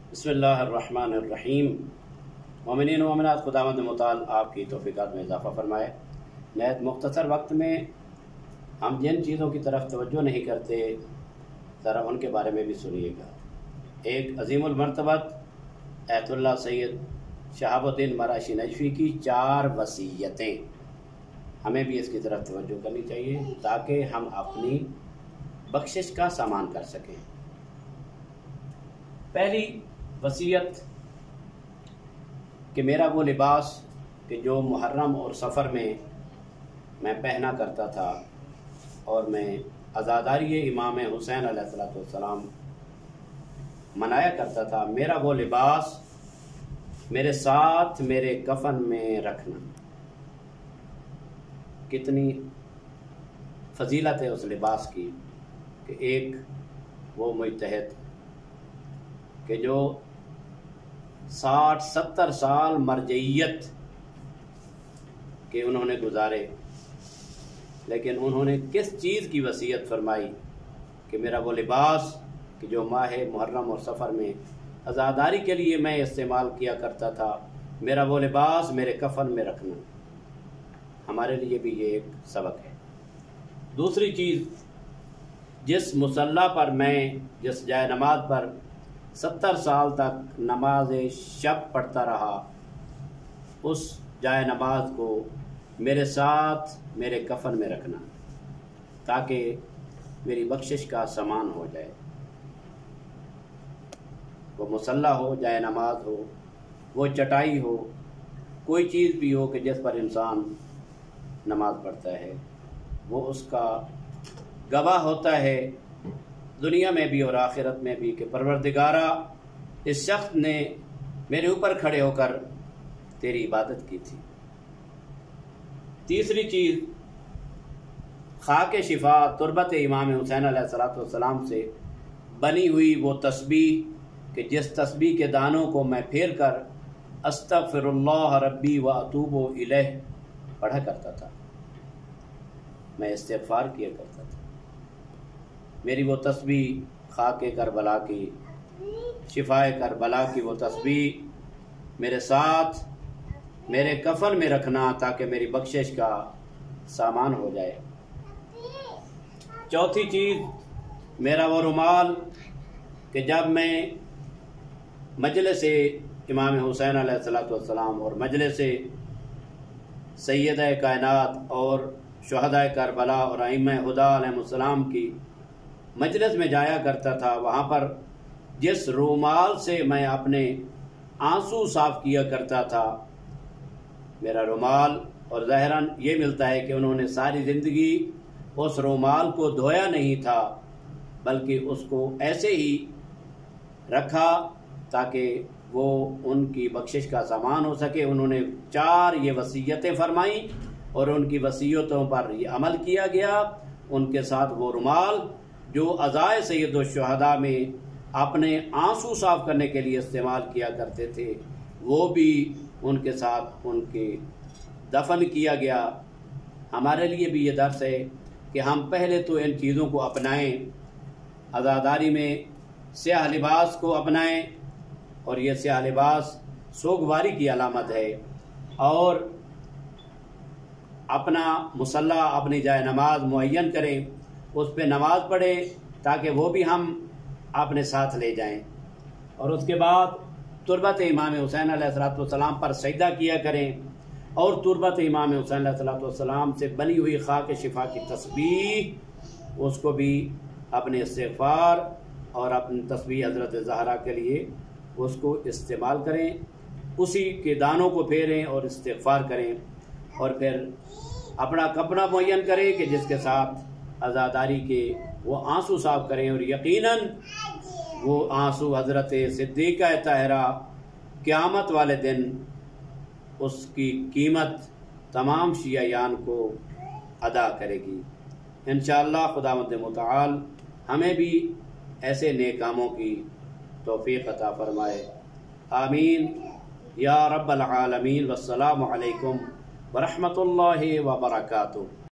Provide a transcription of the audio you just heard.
بسم اللہ الرحمن الرحیم۔ مومنین و مومنات، خداوند متعال آپ کی توفیقات میں اضافہ فرمائے۔ نہایت مختصر وقت میں ہم جن چیزوں کی طرف توجہ نہیں کرتے ذرا ان کے بارے میں بھی سنیے گا۔ ایک عظیم المرتبت ایت اللہ سید شہاب الدین مراشی نجفی کی 4 وصیتیں، ہمیں بھی اس کی طرف توجہ کرنی چاہیے تاکہ ہم اپنی بخشش کا سامان کر سکیں۔ پہلی وصیت کہ میرا وہ لباس کہ جو محرم اور سفر میں پہنا کرتا تھا اور میں عزاداری امام حسین علیہ السلام منایا کرتا تھا، میرا وہ لباس میرے ساتھ میرے کفن میں رکھنا۔ کتنی فضیلت ہے اس لباس کی کہ ایک وہ مجتہد کہ جو 60-70 سال مرجعیت کے انہوں نے گزارے، لیکن انہوں نے کس چیز کی وصیت فرمائی کہ میرا وہ لباس کہ جو ماہ محرم اور سفر میں عزاداری کے لیے میں استعمال کیا کرتا تھا، میرا وہ لباس میرے کفن میں رکھنا۔ ہمارے لیے بھی یہ ایک سبق ہے۔ دوسری چیز، جس مصلی پر میں جس جائے نماز پر 70 سال تک نماز شب پڑھتا رہا، اس جائے نماز کو میرے ساتھ میرے کفن میں رکھنا تاکہ میری بخشش کا سامان ہو جائے۔ وہ مصلی ہو، جائے نماز ہو، وہ چٹائی ہو، کوئی چیز بھی ہو کہ جس پر انسان نماز پڑھتا ہے، وہ اس کا گواہ ہوتا ہے دنیا میں بھی اور آخرت میں بھی کہ پروردگارہ، اس شخص نے میرے اوپر کھڑے ہو کر تیری عبادت کی تھی۔ تیسری چیز، خاک شفا تربت امام حسین علیہ السلام سے بنی ہوئی وہ تسبیح کہ جس تسبیح کے دانوں کو میں پھیر کر استغفر اللہ ربی و اتوب الیہ پڑھا کرتا تھا، میں استغفار کیا کرتا تھا۔ میری وہ تسبیح خاک کربلا کی، شفائے کربلا کی وہ تسبیح میرے ساتھ میرے کفن میں رکھنا تاکہ میری بخشش کا سامان ہو جائے۔ چوتھی چیز، میرا وہ رومال کہ جب میں مجلس امام حسین علیہ السلام اور مجلس سیدہ کائنات اور شہداء کربلا اور ائمہ ہدیٰ علیہ السلام کی مجلس میں جایا کرتا تھا، وہاں پر جس رومال سے میں اپنے آنسو صاف کیا کرتا تھا، میرا رومال، اور ظاہراً یہ ملتا ہے کہ انہوں نے ساری زندگی اس رومال کو دھویا نہیں تھا بلکہ اس کو ایسے ہی رکھا تاکہ وہ ان کی بخشش کا سامان ہو سکے۔ انہوں نے 4 یہ وصیتیں فرمائیں اور ان کی وصیتوں پر یہ عمل کیا گیا۔ ان کے ساتھ وہ رومال جو عزائے سید الشہداء میں اپنے آنسو صاف کرنے کے لیے استعمال کیا کرتے تھے، وہ بھی ان کے ساتھ ان کے دفن کیا گیا۔ ہمارے لیے بھی یہ درس ہے کہ ہم پہلے تو ان چیزوں کو اپنائیں، عزاداری میں سیاہ لباس کو اپنائیں، اور یہ سیاہ لباس سوگواری کی علامت ہے، اور اپنا مصلی، اپنی جائے نماز معین کریں، اس پہ نماز پڑھیں تاکہ وہ بھی ہم اپنے ساتھ لے جائیں، اور اس کے بعد تربت امام حسین علیہ السلام پر سجدہ کیا کریں، اور تربت امام حسین علیہ السلام سے بنی ہوئی خاک شفا کی تسبیح، اس کو بھی اپنے استغفار اور اپنی تسبیح حضرت زہرا کے لیے اس کو استعمال کریں، اسی کے دانوں کو پھیریں اور استغفار کریں، اور پھر اپنا کپڑا معین کریں کہ جس کے ساتھ عزاداری کے وہ آنسو صاف کریں، اور یقیناً وہ آنسو حضرت صدیقہ طاہرہ قیامت والے دن اس کی قیمت تمام شیعیان کو ادا کرے گی۔ انشاءاللہ خداوند متعال ہمیں بھی ایسے نیک کاموں کی توفیق عطا فرمائے، آمین یا رب العالمین۔ والسلام علیکم ورحمۃ اللہ وبرکاتہ۔